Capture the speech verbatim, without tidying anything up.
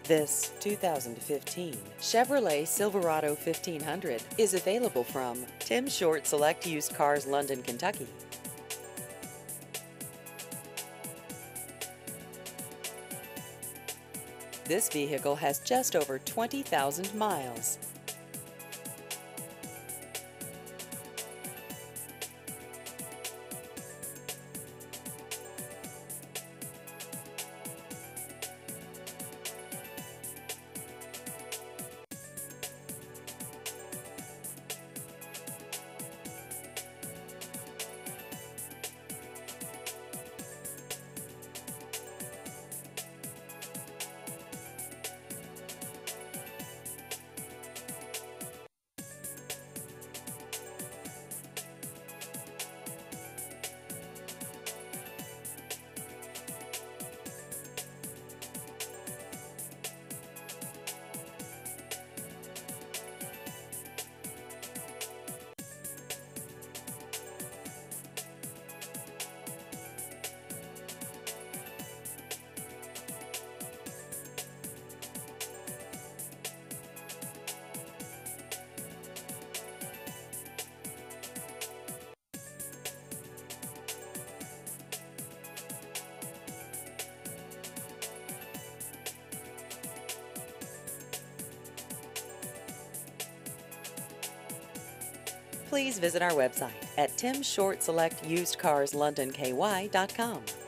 This two thousand fifteen Chevrolet Silverado fifteen hundred is available from Tim Short Select Used Cars, London, Kentucky. This vehicle has just over twenty thousand miles. Please visit our website at tim short select used cars london k y dot com.